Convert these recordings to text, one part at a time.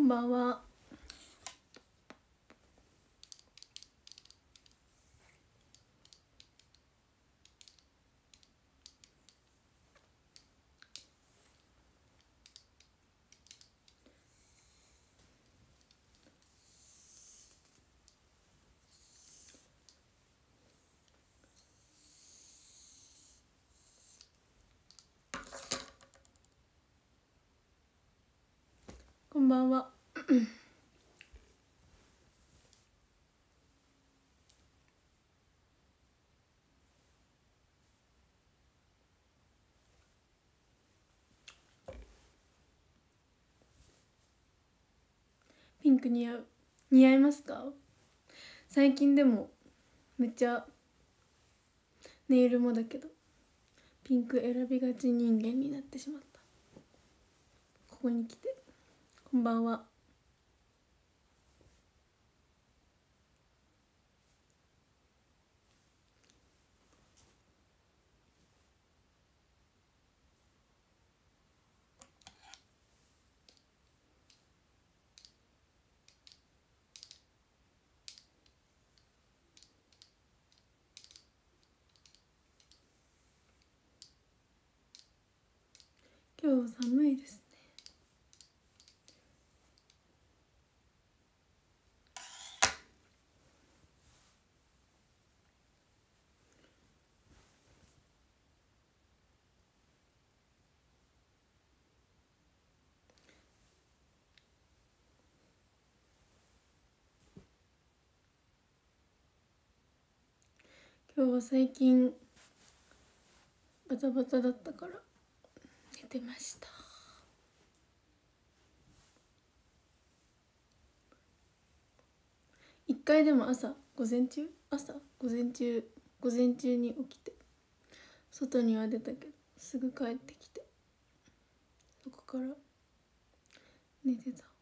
んばんは。こんばんは。ピンク似合う。似合いますか？最近でもめっちゃネイルもだけどピンク選びがち人間になってしまった。ここに来て。こんばんは。今日寒いですね。今日は最近バタバタだったから寝てました。一回でも午前中に起きて外には出たけどすぐ帰ってきて、そこから寝てた。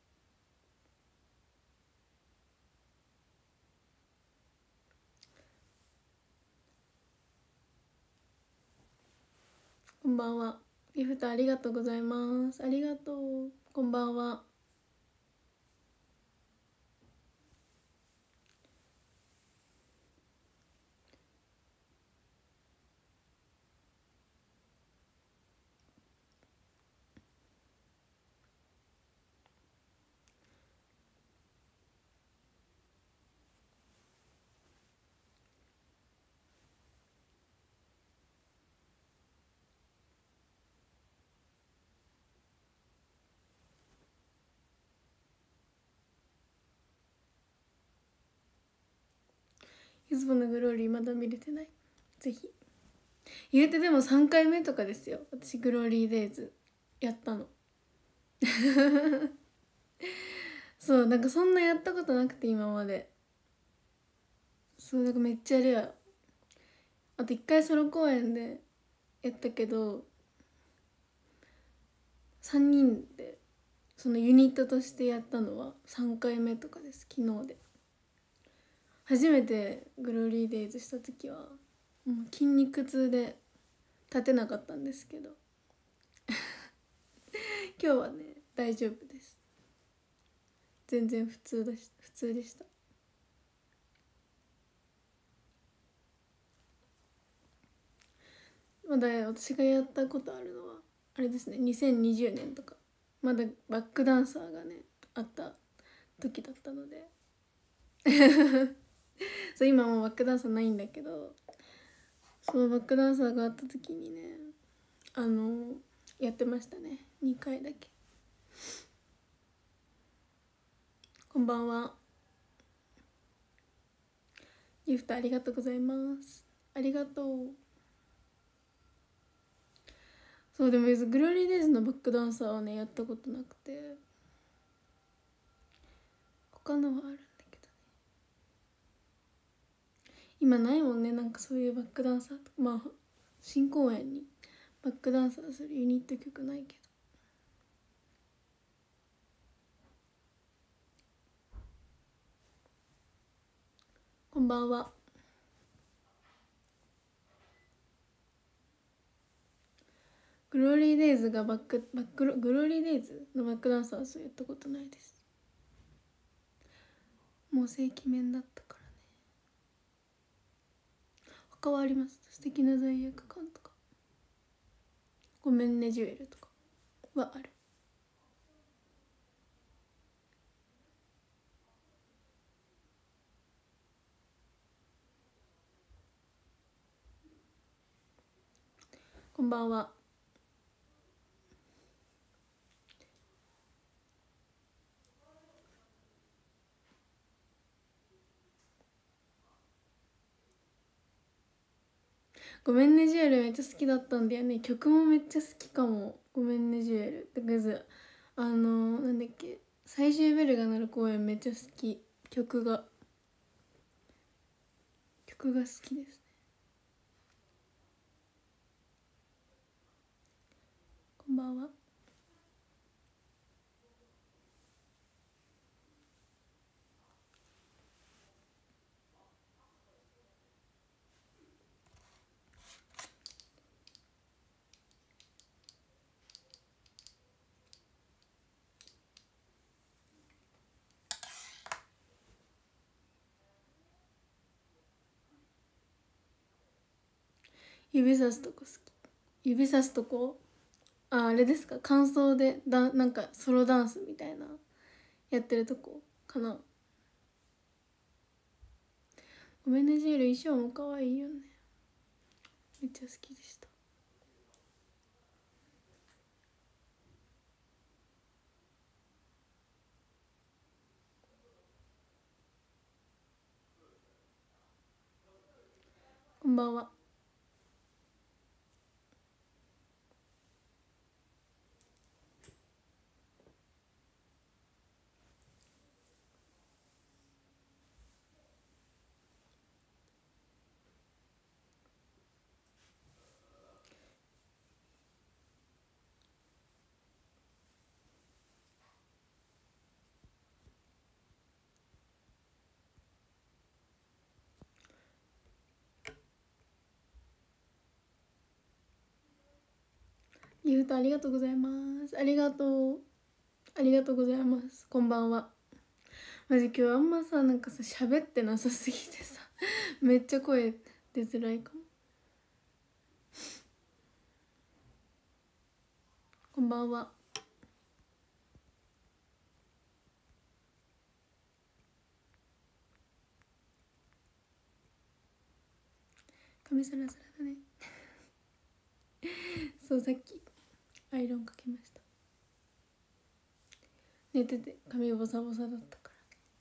こんばんは。ギフトありがとうございます。ありがとう。こんばんは。ゆずぼのグローリーまだ見れてない。ぜひ。言うてでも3回目とかですよ、私グローリーデイズやったの。そう、なんかそんなやったことなくて今まで。そう、なんかめっちゃレア。あと1回ソロ公演でやったけど、3人でそのユニットとしてやったのは3回目とかです。昨日で初めてグローリーデイズした時はもう筋肉痛で立てなかったんですけど今日はね大丈夫です。全然普通でした。まだ私がやったことあるのはあれですね、2020年とかまだバックダンサーがねあった時だったのでそう今もうバックダンサーないんだけど、そのバックダンサーがあった時にねやってましたね、2回だけ。こんばんは。ギフトありがとうございます。ありがとう。そうでもグローリーデイズのバックダンサーはねやったことなくて、他のはあるんだけどね。今ないもんね、なんかそういうバックダンサーとか、まあ新公演にバックダンサーするユニット曲ないけど。こんばんは。ググローリーデイズがグローリーデイズのバックダンサーズやったことないです。もう正規面だったからね。他はあります？素敵な罪悪感とか、ごめんねジュエルとかはある。こんばんは。ごめんねジュエルめっちゃ好きだったんだよね。曲もめっちゃ好きかも。ごめんねジュエルだからなんだっけ、最終ベルが鳴る公演めっちゃ好き。曲が好きですね。こんばんは。指さすとこ好き。指さすとこ、あれですか、感想でなんかソロダンスみたいなやってるとこかな。ごめんねジュエル衣装も可愛いよね。めっちゃ好きでした。こんばんは。ゆうとありがとうございます。ありがとう、ありがとうございます。こんばんは。マジ今日あんまさ、なんかさ喋ってなさすぎてさめっちゃ声出づらいかも。こんばんは。髪サラサラだねそう、さっきアイロンかけました。寝てて髪ボサボサだったから。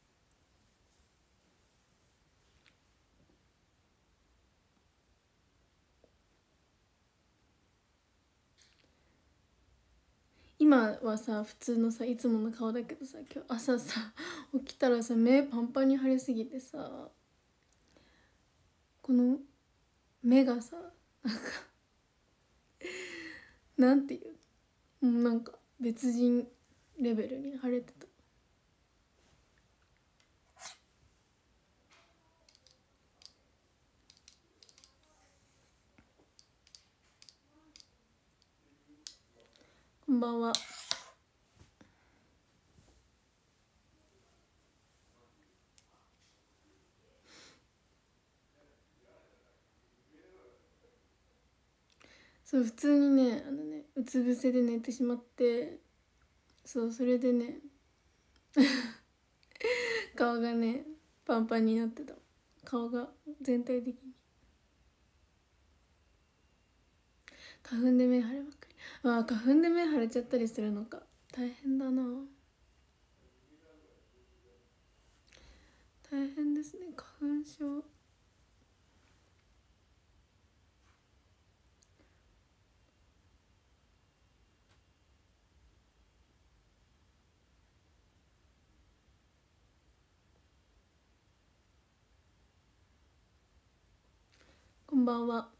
今はさ普通のさいつもの顔だけどさ、今日朝さ起きたらさ目パンパンに腫れすぎてさ、この目がさなんかなんていう、もうなんか別人レベルに腫れてた。こんばんは。そう、普通にねうつ伏せで寝てしまって、そう、それでね顔がねパンパンになってた。顔が全体的に花粉で目腫れまくり。ああ、花粉で目腫れちゃったりするのか、大変だな。大変ですね、花粉症。こんばんは。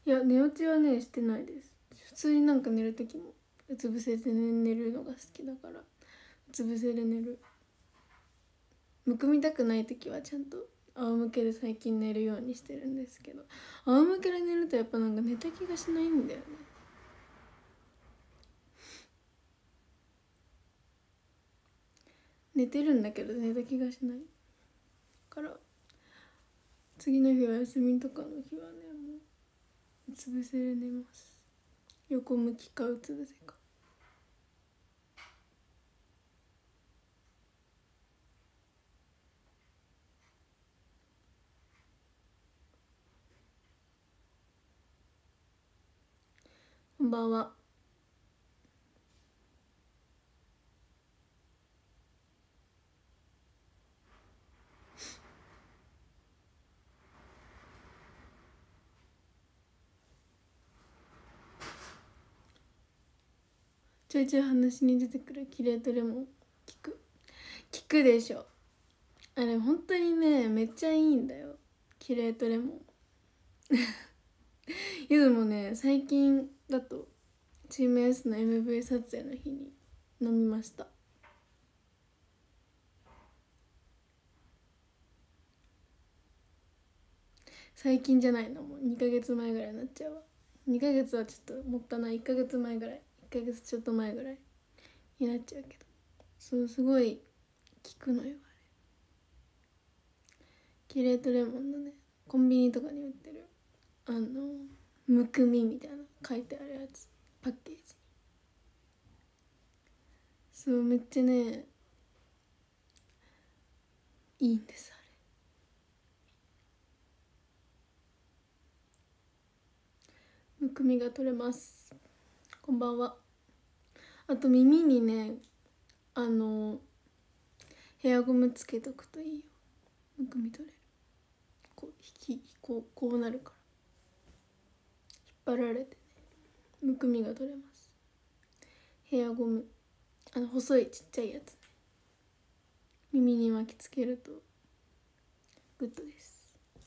いや、寝落ちはねしてないです。普通になんか寝る時もうつ伏せで寝るのが好きだから、うつ伏せで寝る。むくみたくない時はちゃんと仰向けで最近寝るようにしてるんですけど、仰向けで寝るとやっぱなんか寝た気がしないんだよね。寝てるんだけど寝た気がしないから、次の日は休みとかの日はね、もううつ伏せで寝ます。横向きかうつ伏せか。こんばんは。ちょいちょい話に出てくるキレートレモン聞くでしょ。あれ本当にねめっちゃいいんだよ、キレートレモン。ゆずもね最近だとチーム S の MV 撮影の日に飲みました。最近じゃないの、もう2ヶ月前ぐらいになっちゃうわ。2ヶ月はちょっともったいない、1ヶ月前ぐらい、1ヶ月ちょっと前ぐらいになっちゃうけど、そうすごい効くのよあれ。キレートレモンのねコンビニとかに売ってるむくみみたいな書いてあるやつ、パッケージに。そうめっちゃねいいんですあれ。むくみが取れます。こんばんは。あと耳にねヘアゴムつけとくといいよ、むくみ取れる。こうなるから引っ張られてね、むくみが取れます。ヘアゴム、細いちっちゃいやつね、耳に巻きつけるとグッドです。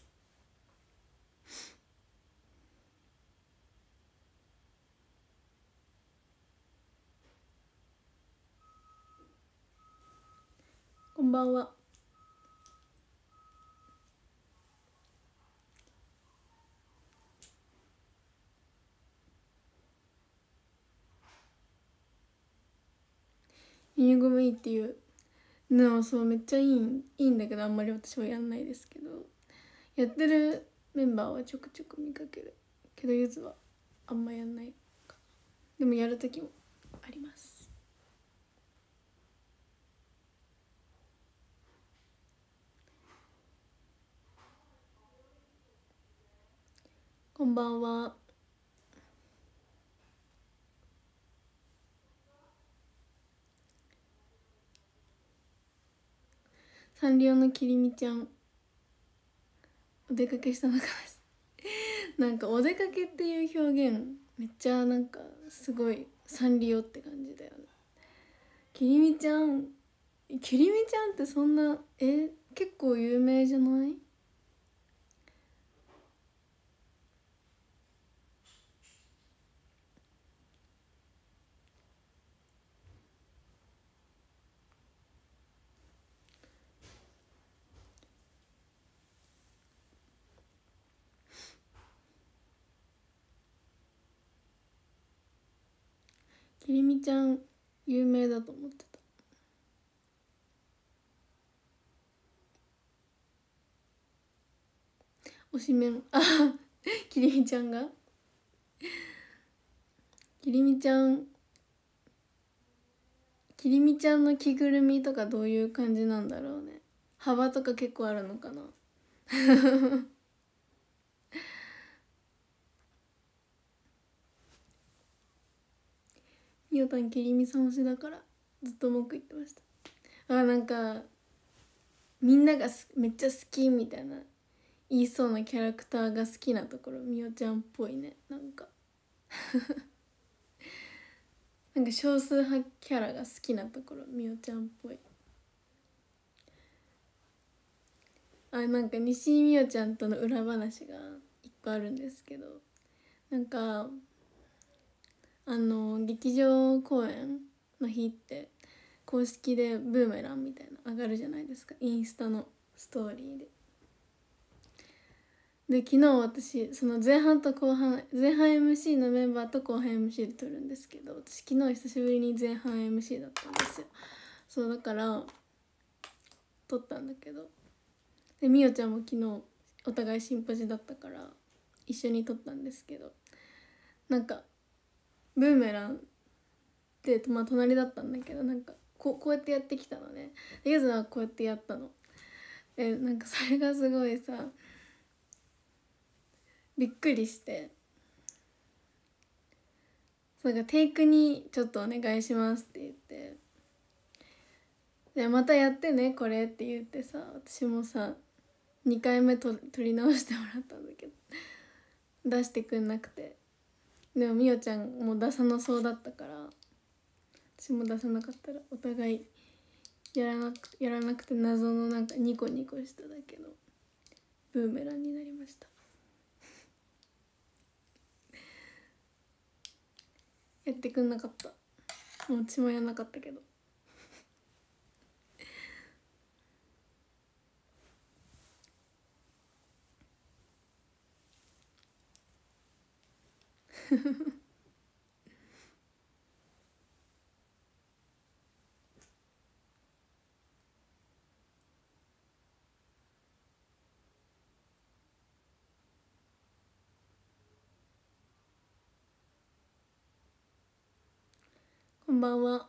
こんばんは。耳ゴムいいっていうの、そうめっちゃいいんだけど、あんまり私はやんないですけど、やってるメンバーはちょくちょく見かけるけど、ゆずはあんまやんないかな。でもやる時もあります。こんばんは。サンリオのきりみちゃんお出かけしたのかもしれない。なんかお出かけっていう表現めっちゃなんかすごいサンリオって感じだよね。きりみちゃんってそんな結構有名じゃない？きりみちゃん有名だと思ってた。推しメンきりみちゃんがきりみちゃんの着ぐるみとかどういう感じなんだろうね。幅とか結構あるのかな。みおたんきりみさん推しだからずっと文句言ってました。なんかみんながめっちゃ好きみたいな言いそうなキャラクターが好きなところみおちゃんっぽいね。なんかなんか少数派キャラが好きなところみおちゃんっぽい。なんか西井みおちゃんとの裏話が一個あるんですけど、 なんか劇場公演の日って公式でブーメランみたいな上がるじゃないですか、インスタのストーリーで。で昨日私その前半と後半、前半 MC のメンバーと後半 MC で撮るんですけど、私昨日久しぶりに前半 MC だったんですよ。そうだから撮ったんだけど、でみおちゃんも昨日お互いシンポジだったから一緒に撮ったんですけど、なんかブーメランってまあ隣だったんだけど、なんかこうやってやってきたのね。でゆずはこうやってやったの。なんかそれがすごいさびっくりして、それがテイクにちょっとお願いしますって言って、でまたやってねこれって言ってさ、私もさ2回目撮り直してもらったんだけど出してくんなくて、でもみおちゃんも出さなそうだったから私も出さなかったらお互いやらなくて謎のなんかニコニコしただけのブーメランになりました。やってくんなかった。もう血もやんなかったけどこんばんは。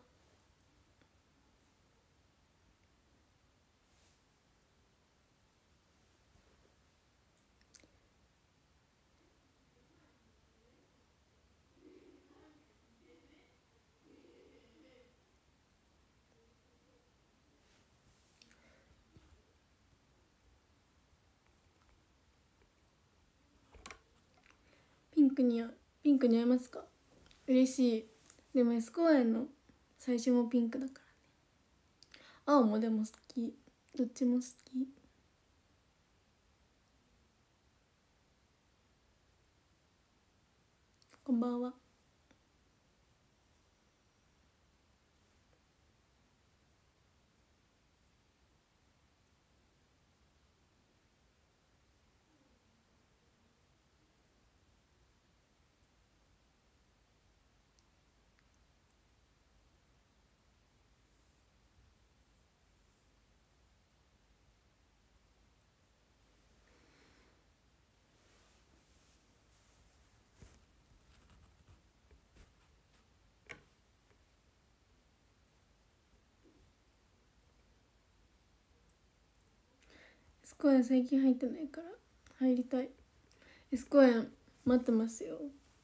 ピンク似合いますか？嬉しい。でも S 公演の最初もピンクだからね。青もでも好き、どっちも好き。こんばんは。S 公演最近入ってないから入りたい。 S 公演待ってますよ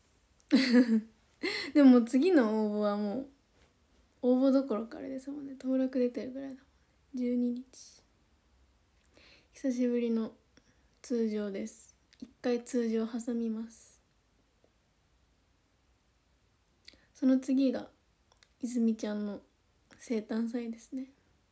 でも次の応募はもう応募どころかあれですもんね、登録出てるぐらいだもんね。12日久しぶりの通常です。一回通常挟みます。その次が泉ちゃんの生誕祭ですね。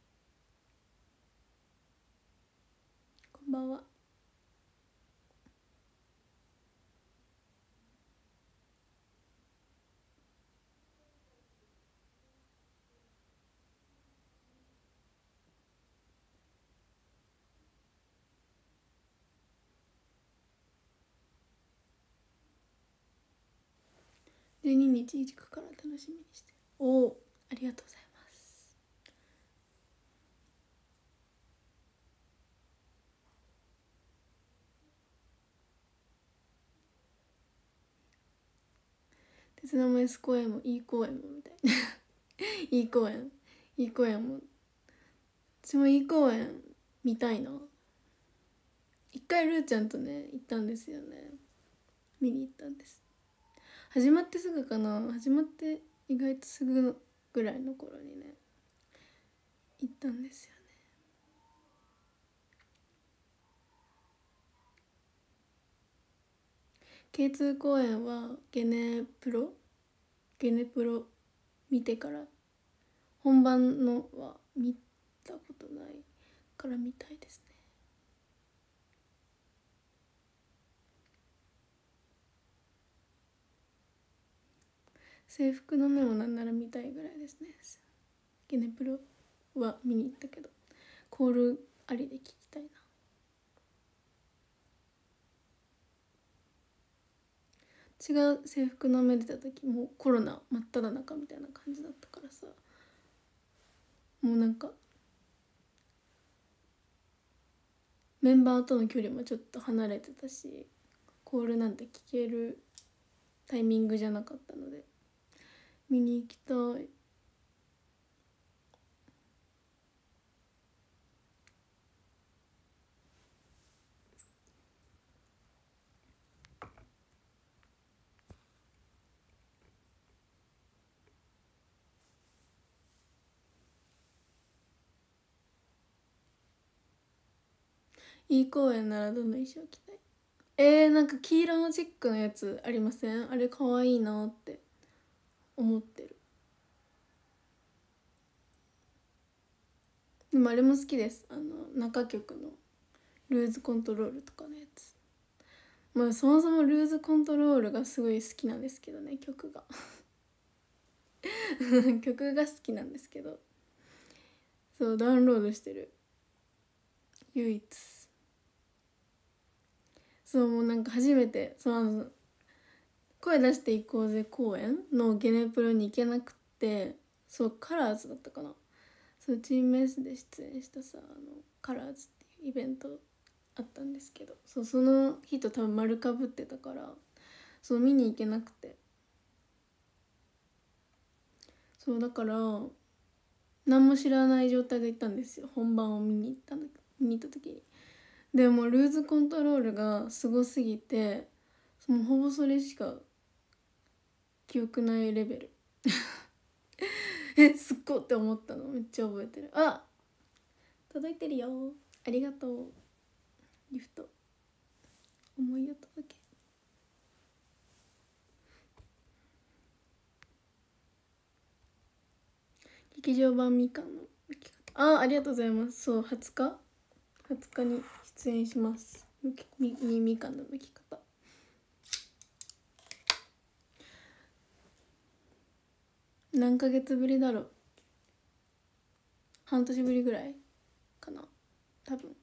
こんばんは。12日行くから楽しみにして。おお、ありがとうございます。鉄の S 公演もいい公演もみたいないい公演も、私もいい公演見たいな。一回ルーちゃんとね行ったんですよね。見に行ったんです。始まってすぐかな、始まって意外とすぐぐらいの頃にね行ったんですよね。K2 公演はゲネプロ見てから、本番のは見たことないから見たいですね。 制服の目もなんなら見たいぐらいですね。ゲネプロは見に行ったけどコールありで聞きたいな。違う制服の目出た時もうコロナ真っ只中みたいな感じだったからさ、もうなんかメンバーとの距離もちょっと離れてたし、コールなんて聞けるタイミングじゃなかったので見に行きたい。いい公園ならどの衣装着たい？なんか黄色のチェックのやつありません？あれ可愛いなって思ってる。でもあれも好きです、中曲のルーズコントロールとかのやつ。まあそもそもルーズコントロールがすごい好きなんですけどね、曲が曲が好きなんですけど、そうダウンロードしてる唯一。そうもうなんか初めて声出していこうぜ公演のゲネプロに行けなくって、そうカラーズだったかな、そうチーム S で出演したさカラーズっていうイベントあったんですけど、そうその日と多分丸かぶってたからそう見に行けなくて、そうだから何も知らない状態で行ったんですよ、本番を見に行った時に。でもルーズコントロールがすごすぎてもうほぼそれしか記憶ないレベルすっごって思ったのめっちゃ覚えてる。あ、届いてるよ、ありがとう。ギフト思いを届け。劇場版みかんの剥き方、ありがとうございます。そう20日に出演します。みかんの剥き方。何ヶ月ぶりだろう、半年ぶりぐらいかな多分。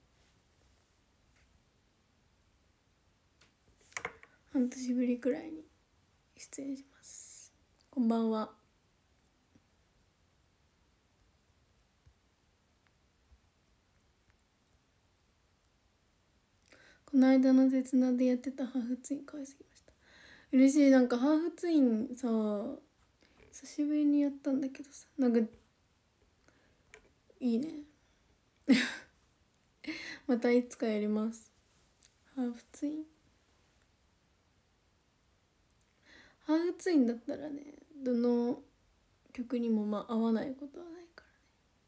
半年ぶりくらいに出演します。こんばんは。この間の絶なでやってたハーフツイン可愛すぎました。嬉しい。なんかハーフツインさ久しぶりにやったんだけどさ、なんかいいねまたいつかやります。ハーフツインだったらね、どの曲にもまあ合わないことはないから。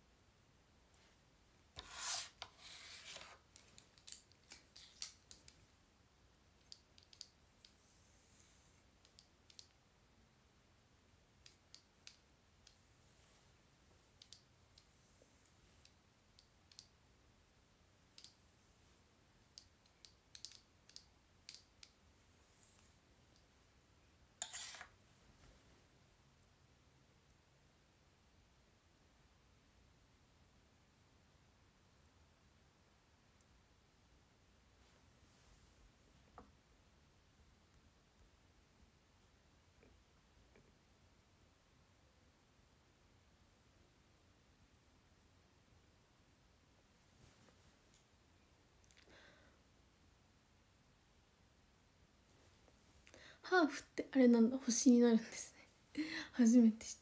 ハーフってあれなんだ、星になるんですね初めて知った。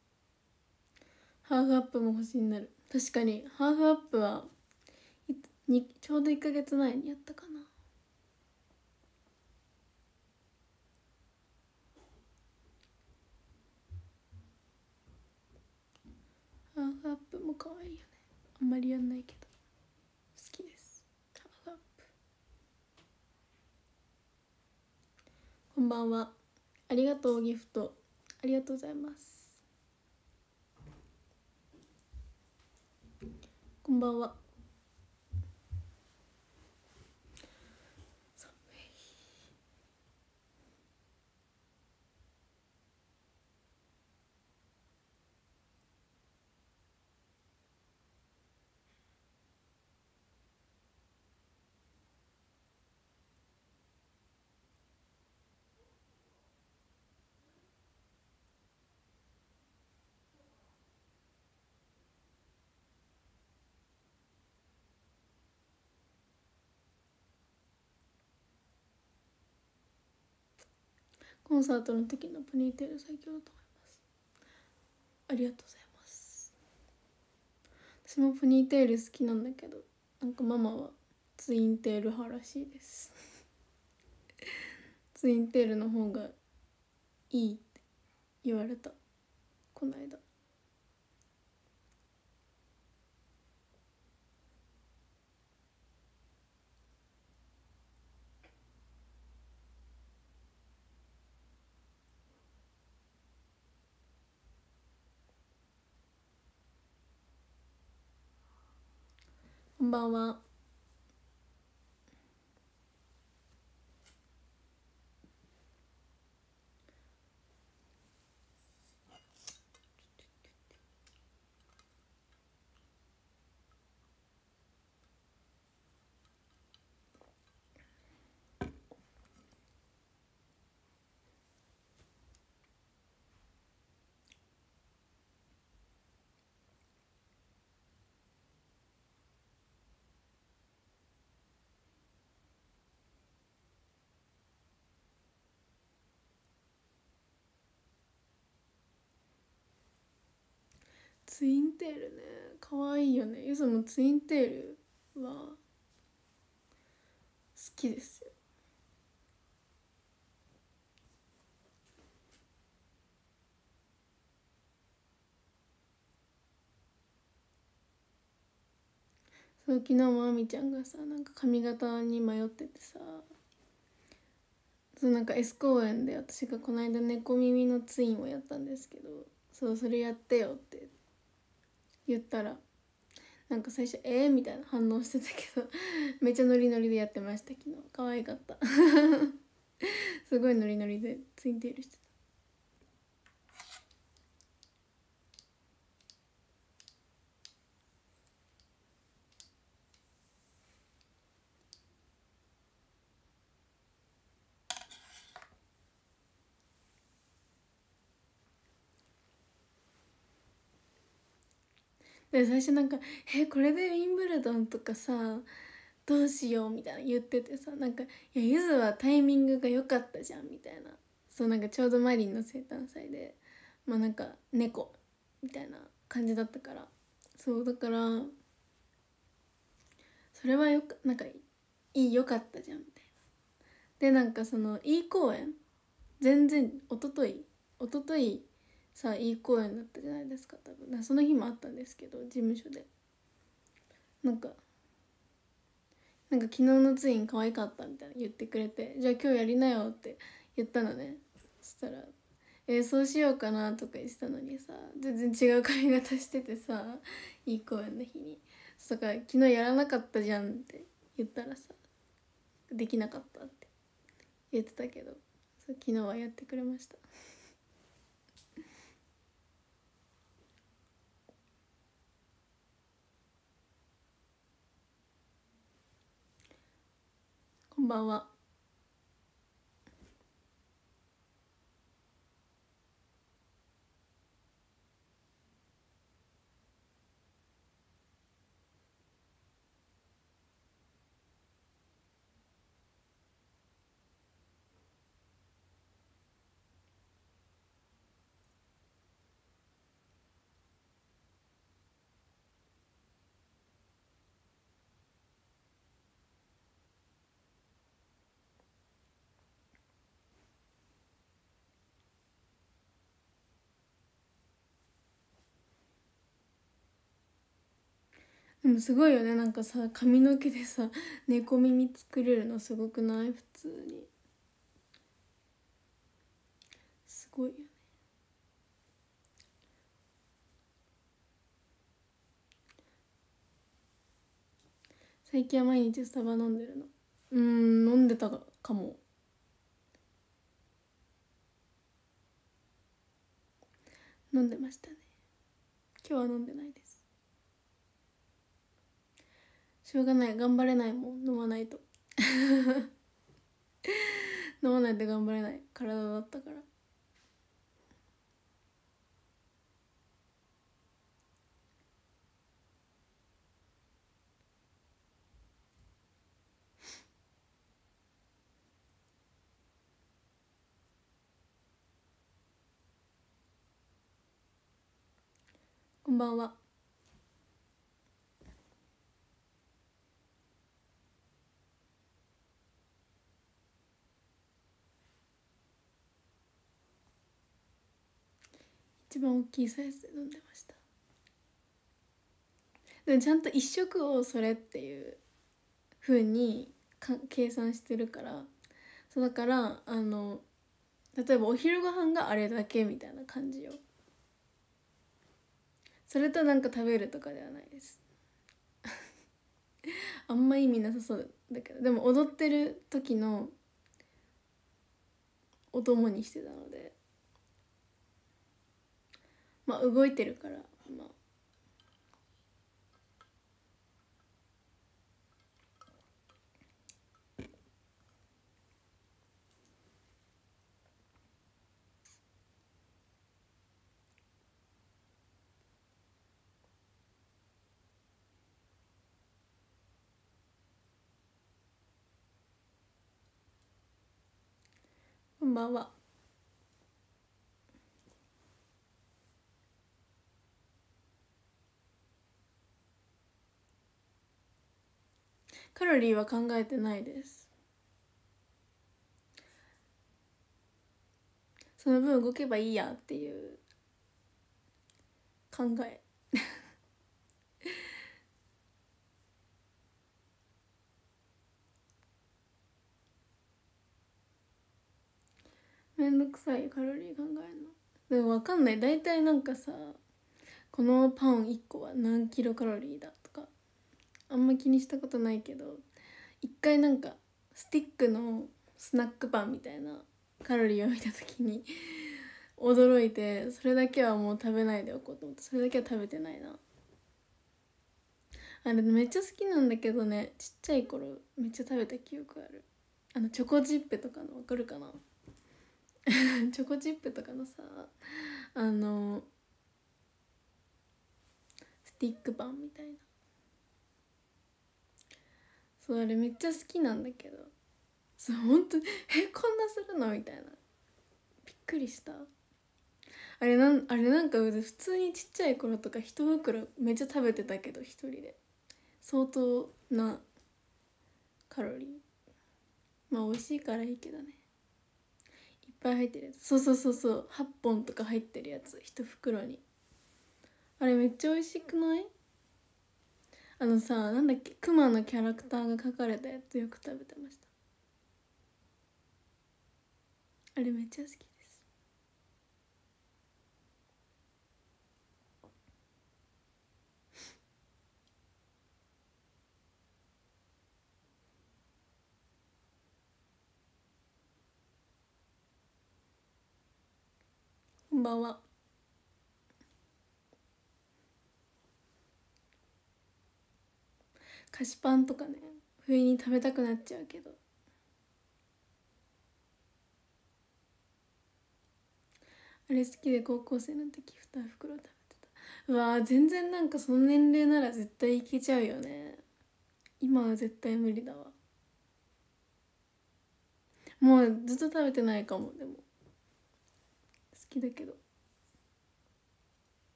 ハーフアップも星になる。確かにハーフアップはちょうど1ヶ月前にやったかな。ハーフアップも可愛いよね。あんまりやんないけど好きです。ハーフアップ。こんばんは。ありがとう。ギフトありがとうございます。こんばんは。コンサートの時のポニーテール最強だと思います。ありがとうございます。私もポニーテール好きなんだけど、なんかママはツインテール派らしいですツインテールの方がいいって言われた、この間。こんばんは。ツインテールね、かわいいよね。ゆずもツインテールは好きですよ。そう、昨日もあみちゃんがさ、なんか髪型に迷っててさ、そうなんか S 公園で私がこの間猫耳のツインをやったんですけど、そうそれやってよって言ったら、なんか最初みたいな反応してたけどめっちゃノリノリでやってました。昨日可愛かったすごいノリノリでツインテールしてた。で最初なんかこれでウィンブルドンとかさどうしようみたいな言っててさ、なんかゆずはタイミングが良かったじゃんみたいな。そうなんかちょうどマリンの生誕祭でまあなんか猫みたいな感じだったから、そうだからそれはなんか良かったじゃんみたいな。でなんかそのいい公演、全然一昨日さいい公演だったじゃないですか。多分その日もあったんですけど、事務所でなんか昨日のツイン可愛かったみたいな言ってくれて、じゃあ今日やりなよって言ったのね。そしたらそうしようかなとか言ってたのにさ、全然違う髪型しててさ、いい公演の日に。だから昨日やらなかったじゃんって言ったらさ、できなかったって言ってたけど、昨日はやってくれましたこんばんは。 でもすごいよね、なんかさ髪の毛でさ猫耳作れるのすごくない？普通にすごいよね。最近は毎日スタバ飲んでるの。飲んでたかも。飲んでましたね。今日は飲んでないです。しょうがない、頑張れないもん、飲まないと飲まないと頑張れない体だったから。こんばんは。一番大きいサイズで飲んでました。でもちゃんと一食をそれっていう風に計算してるから、そうだから例えばお昼ご飯があれだけみたいな感じよ。それとなんか食べるとかではないです。あんま意味なさそうだけど、でも踊ってる時のお供にしてたので、まあ動いてるから、まあこんばんは。カロリーは考えてないです。その分動けばいいやっていう考え。めんどくさい、カロリー考えるの。でも分かんない、大体なんかさ、このパン1個は何キロカロリーだとかあんま気にしたことないけど、一回なんかスティックのスナックパンみたいなカロリーを見た時に驚いて、それだけはもう食べないでおこうと思って、それだけは食べてないな。あれめっちゃ好きなんだけどね、ちっちゃい頃めっちゃ食べた記憶ある。チョコチップとかの分かるかなチョコチップとかのさ、スティックパンみたいな、そうあれめっちゃ好きなんだけど、そう本当こんなするのみたいな、びっくりした。あれなんか普通にちっちゃい頃とか一袋めっちゃ食べてたけど、一人で相当なカロリー。まあ美味しいからいいけどね。いっぱい入ってるやつ、そうそうそうそう、8本とか入ってるやつ一袋に。あれめっちゃ美味しくない？さ、なんだっけ、クマのキャラクターが描かれたやつよく食べてました。あれめっちゃ好きです。こんばんは。菓子パンとかね、冬に食べたくなっちゃうけど、あれ好きで高校生の時2袋食べてた。うわー、全然なんかその年齢なら絶対いけちゃうよね。今は絶対無理だわ。もうずっと食べてないかも。でも好きだけど。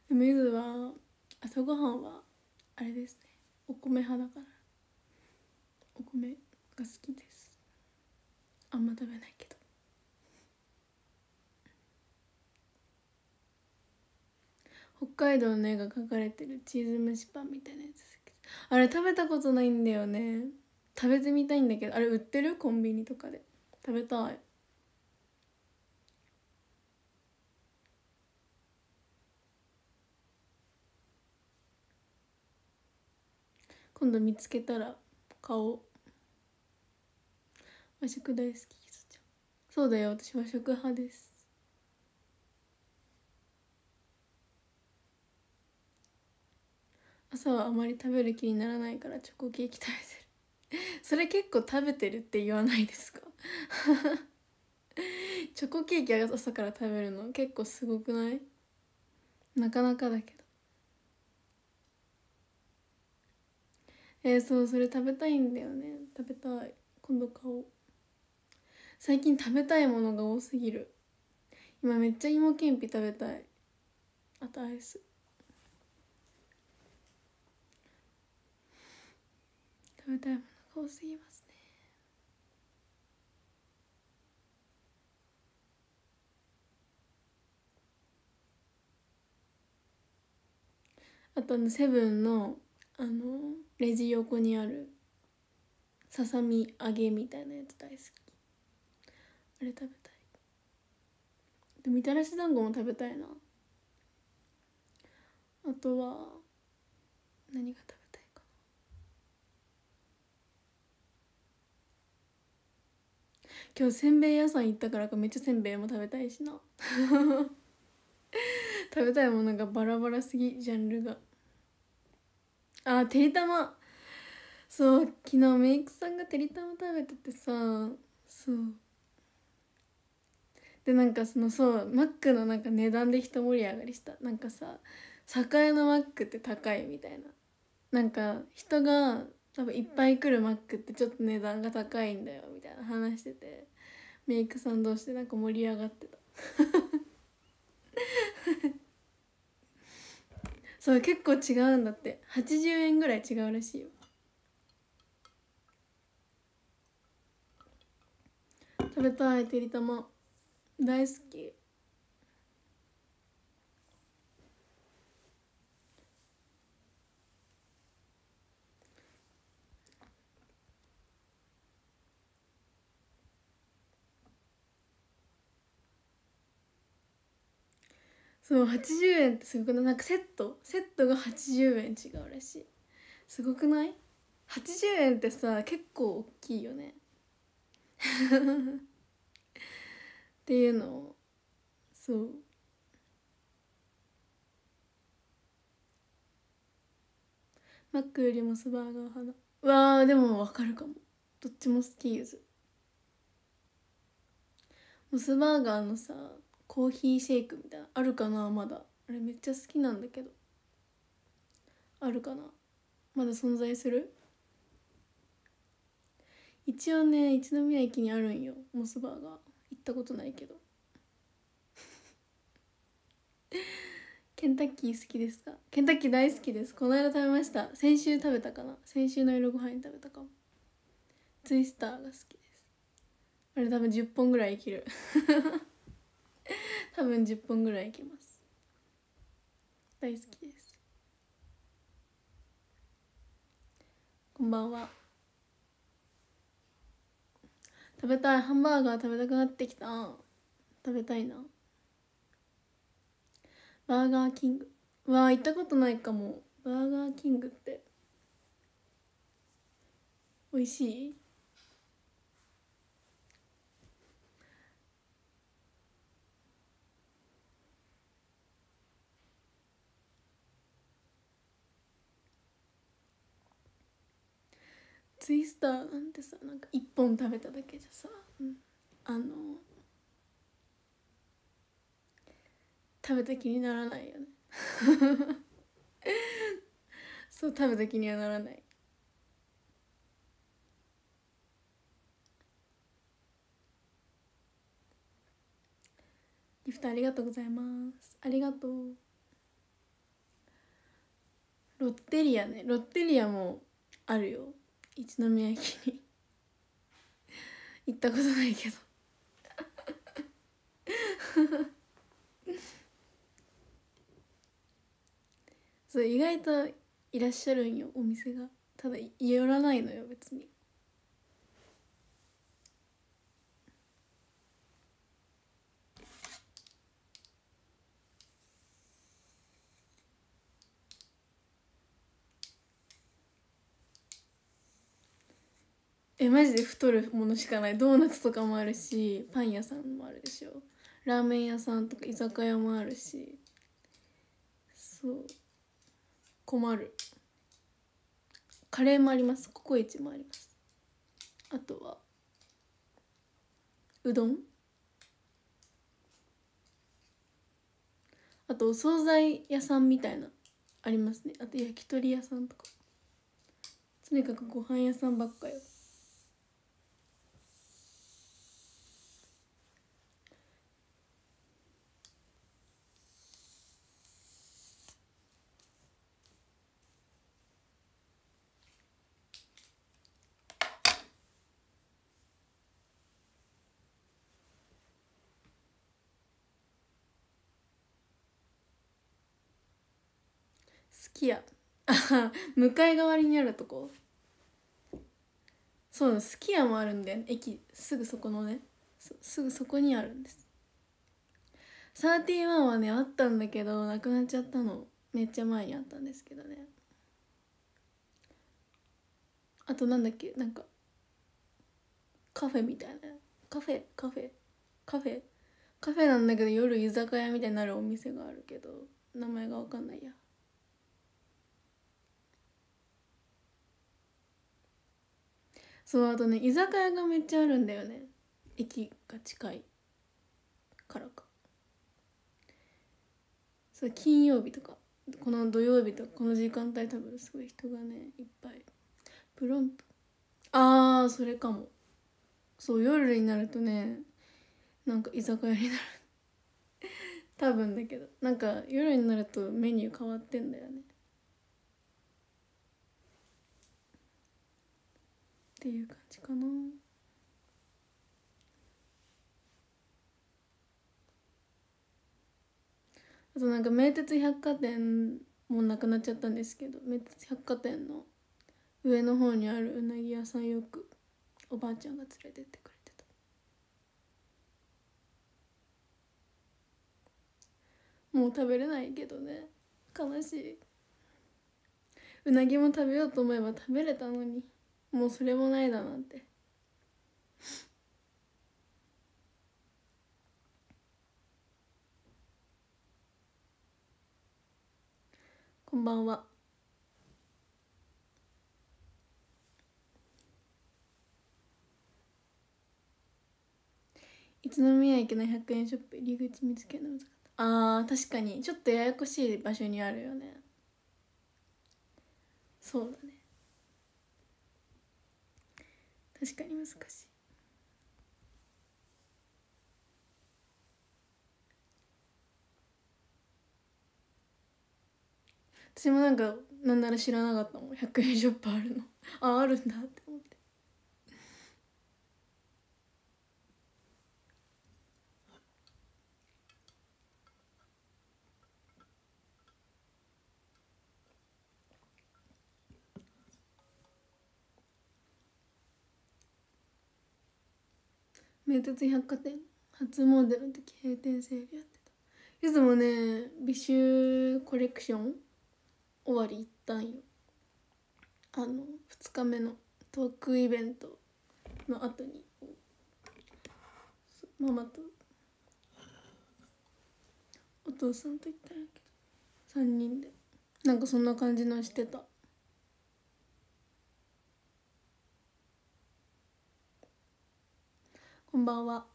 でもゆずは朝ごはんはあれですね、お米派だからお米が好きです。あんま食べないけど。北海道の絵が描かれてるチーズ蒸しパンみたいなやつ好き。あれ食べたことないんだよね。食べてみたいんだけど、あれ売ってる？コンビニとかで。食べたい。今度見つけたら買おう。和食大好き。そうだよ、私和食派です。朝はあまり食べる気にならないからチョコケーキ食べてる。それ結構食べてるって言わないですか？チョコケーキ朝から食べるの結構すごくない？なかなかだけど。そう、それ食べたいんだよね。食べたい。今度買おう。最近食べたいものが多すぎる。今めっちゃ芋けんぴ食べたい。あとアイス食べたいものが多すぎますね。あとセブンのレジ横にあるささみ揚げみたいなやつ大好き。あれ食べたい。でみたらし団子も食べたいな。あとは何が食べたいかな。今日せんべい屋さん行ったからかめっちゃせんべいも食べたいしな。食べたいものがバラバラすぎ、ジャンルが。てりたま。そう、昨日メイクさんがてりたま食べててさ、そうでなんかそうマックのなんか値段で一盛り上がりした。なんかさ、栄のマックって高いみたいな。なんか人が多分いっぱい来るマックってちょっと値段が高いんだよみたいな話してて、メイクさん同士でなんか盛り上がってた。そう結構違うんだって。80円ぐらい違うらしいよ。食べたい、てりたま大好き。そう、80円ってすごくない？なんかセットが80円違うらしい。すごくない？ 80 円ってさ結構大きいよね。っていうのを、そうマックよりモスバーガー派だ。でも分かるかも。どっちも好き。ゆずモスバーガーのさコーヒーシェイクみたいなあるかな。まだあれめっちゃ好きなんだけど。あるかな。まだ存在する？一応ね、一宮駅にあるんよ、モスバーガー。行ったことないけど。ケンタッキー好きですか？ケンタッキー大好きです。この間食べました。先週食べたかな。先週の夜ご飯に食べたかも。ツイスターが好きです。あれ多分10本ぐらいいける。多分10本ぐらいいけます。大好きです。こんばんは。食べたい。ハンバーガー食べたくなってきた。食べたいな。バーガーキング。行ったことないかも。バーガーキングって美味しい？ツイスターなんてさ、なんか1本食べただけじゃさ、あの食べた気にならないよね。そう食べた気にはならない。ギフトありがとうございます。ありがとう。 ロッテリアね、ロッテリアもあるよ、一宮駅に行ったことないけどそう、意外といらっしゃるんよ、お店が。ただ寄らないのよ別に。マジで太るものしかない。ドーナツとかもあるし、パン屋さんもあるでしょ、ラーメン屋さんとか居酒屋もあるし。そう、困る。カレーもあります、ココイチもあります。あとはうどん、あとお惣菜屋さんみたいなありますね。あと焼き鳥屋さんとか、とにかくご飯屋さんばっかよ。すき家向かい側にあるとこ。そう、すき家もあるんだよね、駅すぐそこのね、すぐそこにあるんです。31はねあったんだけどなくなっちゃったの。めっちゃ前にあったんですけどね。あとなんだっけ、なんかカフェみたいな、カフェなんだけど夜居酒屋みたいになるお店があるけど名前が分かんないや。そう、あとね居酒屋がめっちゃあるんだよね、駅が近いからか。そう、金曜日とかこの土曜日とかこの時間帯多分すごい人がねいっぱい。プロント、あーそれかも。そう、夜になるとねなんか居酒屋になる多分だけど、なんか夜になるとメニュー変わってんだよねっていう感じかな。あとなんか名鉄百貨店もなくなっちゃったんですけど、名鉄百貨店の上の方にあるうなぎ屋さんよくおばあちゃんが連れてってくれてた。もう食べれないけどね、悲しい。うなぎも食べようと思えば食べれたのに、もうそれもないだなんて。こんばんは。一宮駅の100円ショップ入り口見つけるの難かった。確かにちょっとややこしい場所にあるよね。そうだね、確かに難しい。私もなんかなんなら知らなかったもん、100円ショップあるのあるんだって思って。名鉄百貨店初詣の時閉店セールやってた。ゆずもね美酒コレクション終わり行ったんよ。2日目のトークイベントの後にママとお父さんと行ったんやけど3人でなんかそんな感じのしてた。こんばんは。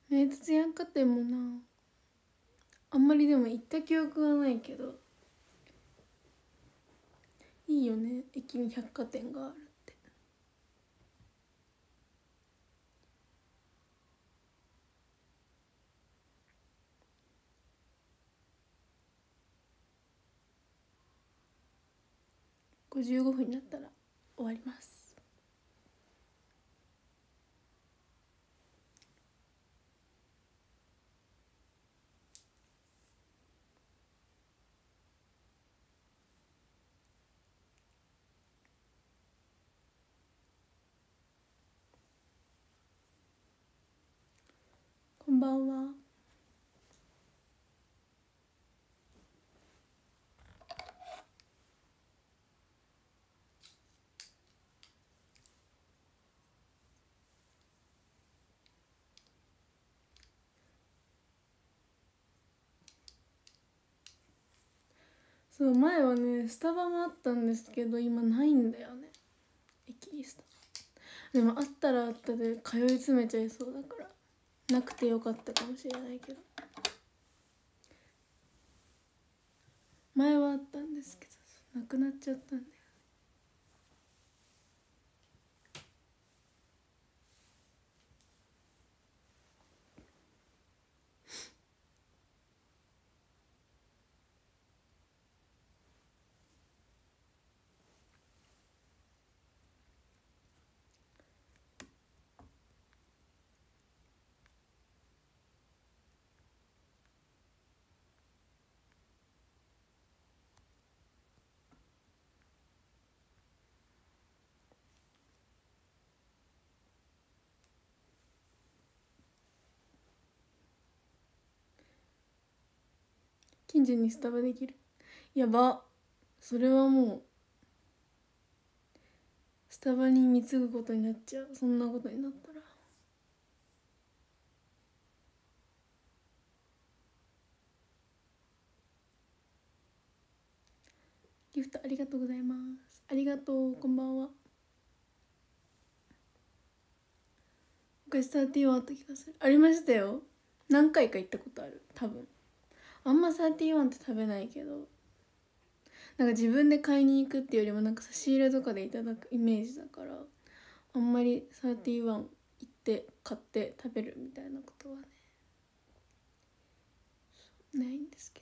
名鉄百貨店もな、あんまりでも行った記憶はないけど、いいよね、駅に百貨店があるって。55分になったら終わります。こんばんは。そう、前はねスタバもあったんですけど今ないんだよね、駅にスタバ。でもあったらあったで通い詰めちゃいそうだからなくてよかったかもしれないけど、前はあったんですけどなくなっちゃったんだよ。近所にスタバできる、やば。それはもうスタバに貢ぐことになっちゃう、そんなことになったら。ギフトありがとうございます。ありがとう、こんばんは。昔31あった気がする。ありましたよ、何回か行ったことある多分。あんま31って食べないけど、なんか自分で買いに行くっていうよりもなんか差し入れとかでいただくイメージだから、あんまり31行って買って食べるみたいなことはねないんですけ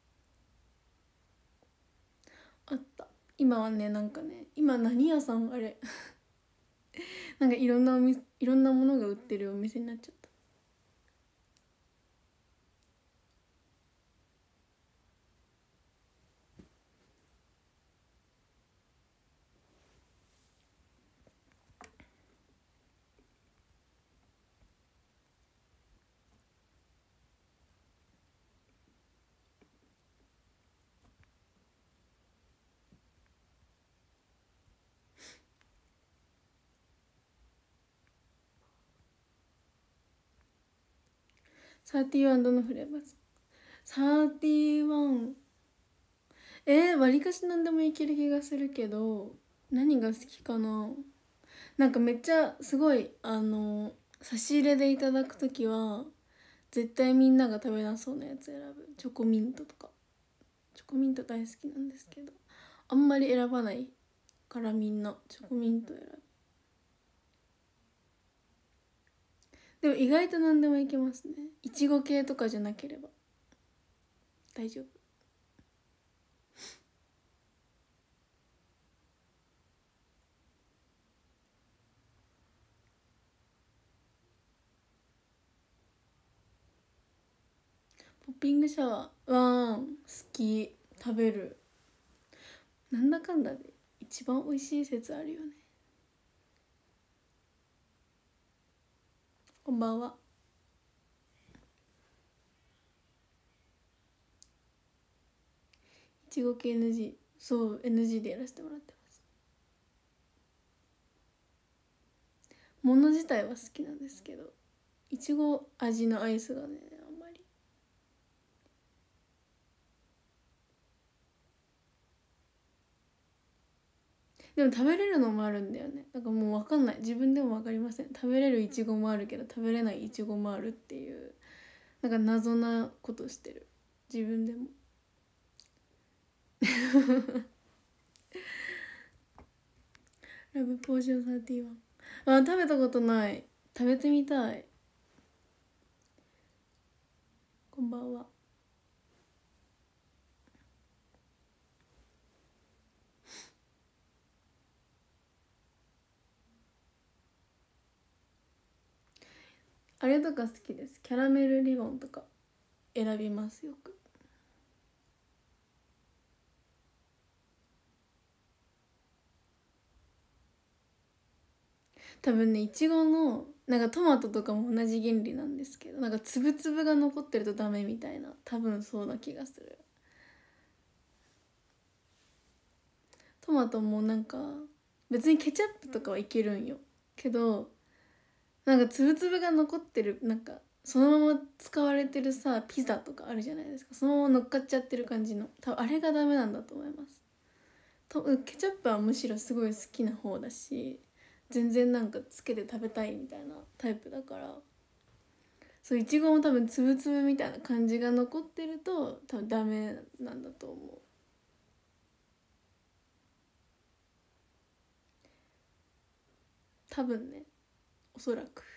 ど、あった。今はね、なんかね、今何屋さんあれなんかいろんないろんなものが売ってるお店になっちゃった。31どのフレーバーですか？ 31 わりかし何でもいける気がするけど、何が好きかな。なんかめっちゃすごい差し入れでいただく時は絶対みんなが食べなそうなやつ選ぶ。チョコミントとか、チョコミント大好きなんですけど、あんまり選ばないからみんなチョコミント選ぶ。でも意外と何でもいけますね、いちご系とかじゃなければ大丈夫。ポッピングシャワーは好き、食べる。なんだかんだで一番美味しい説あるよね。こんばんは。いちご系 NG、 そう NG でやらせてもらってます。もの自体は好きなんですけど、いちご味のアイスがねあんまり。 でも食べれるのもあるんだよね。だからもう分かんない、自分でも分かりません。食べれるいちごもあるけど食べれないいちごもあるっていう、なんか謎なことしてる自分でも。ラブポーション31、あ、食べたことない。食べてみたい。こんばんは。あれとか好きです。キャラメルリボンとか選びますよく。多分ね、いちごのなんかトマトとかも同じ原理なんですけど、なんか粒々が残ってるとダメみたいな、多分そうな気がする。トマトもなんか別にケチャップとかはいけるんよけど、なんか粒々が残ってる、なんかそのまま使われてるさピザとかあるじゃないですか、そのまま乗っかっちゃってる感じの、多分あれがダメなんだと思います。ケチャップはむしろすごい好きな方だし、全然なんかつけて食べたいみたいなタイプだから、そういちごも多分つぶつぶみたいな感じが残ってると多分ダメなんだと思う。多分ね、おそらく。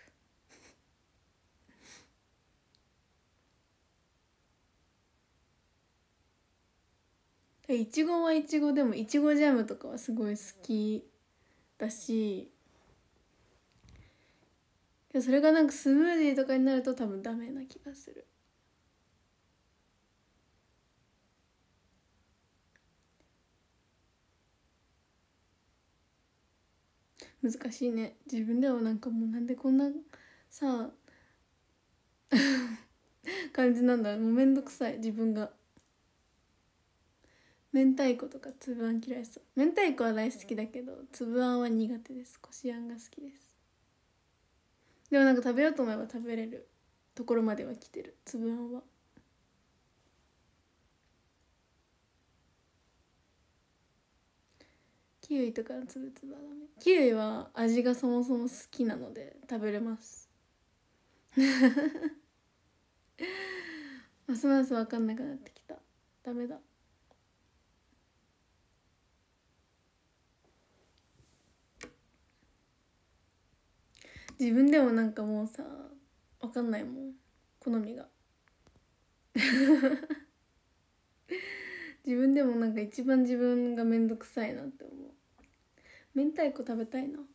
いちごはいちごでもいちごジャムとかはすごい好きだし、それがなんかスムージーとかになると多分ダメな気がする。難しいね。自分ではなんかもうなんでこんなさ感じなんだろう。もうめんどくさい自分が。明太子とかつぶあん嫌いそう。明太子は大好きだけどつぶあんは苦手です。こしあんが好きです。でもなんか食べようと思えば食べれるところまでは来てる、つぶあんは。キウイとかのつぶつぶはダメ。キウイは味がそもそも好きなので食べれます。ますます分かんなくなってきた。ダメだ。自分でもなんかもうさ分かんないもん、好みが。自分でもなんか一番自分がめんどくさいなって思う。明太子食べたいな。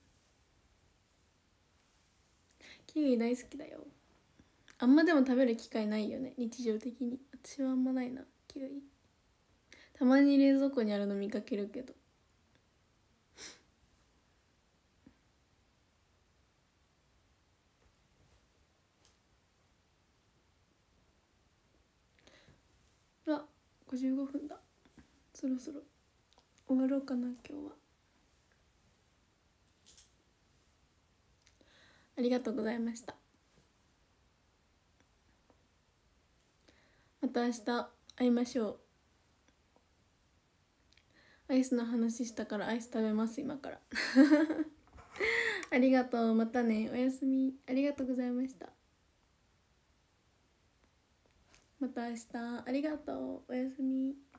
キウイ大好きだよ。あんまでも食べる機会ないよね、日常的に。私はあんまないな、キウイ。たまに冷蔵庫にあるの見かけるけど。あ、55分だ。そろそろ終わろうかな今日は。ありがとうございました。また明日会いましょう。アイスの話したからアイス食べます今から。ありがとう、またね、おやすみ。ありがとうございました。また明日。ありがとう、おやすみ。